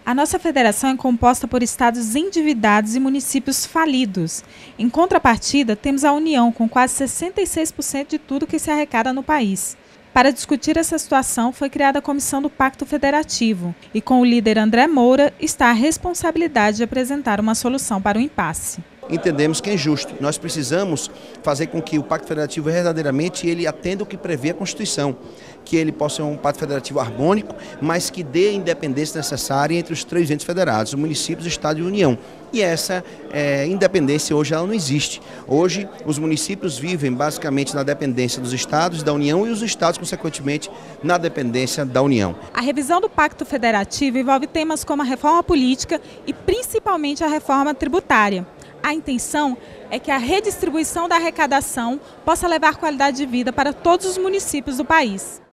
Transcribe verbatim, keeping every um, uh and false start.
A nossa federação é composta por estados endividados e municípios falidos. Em contrapartida, temos a União, com quase sessenta e seis por cento de tudo que se arrecada no país. Para discutir essa situação, foi criada a Comissão do Pacto Federativo e, com o líder André Moura, está a responsabilidade de apresentar uma solução para o impasse. Entendemos que é injusto. Nós precisamos fazer com que o Pacto Federativo verdadeiramente ele atenda o que prevê a Constituição, que ele possa ser um Pacto Federativo harmônico, mas que dê a independência necessária entre os três entes federados, os municípios, o Estado e a União. E essa é, independência hoje ela não existe. Hoje os municípios vivem basicamente na dependência dos Estados e da União e os Estados, consequentemente, na dependência da União. A revisão do Pacto Federativo envolve temas como a reforma política e principalmente a reforma tributária. A intenção é que a redistribuição da arrecadação possa levar qualidade de vida para todos os municípios do país.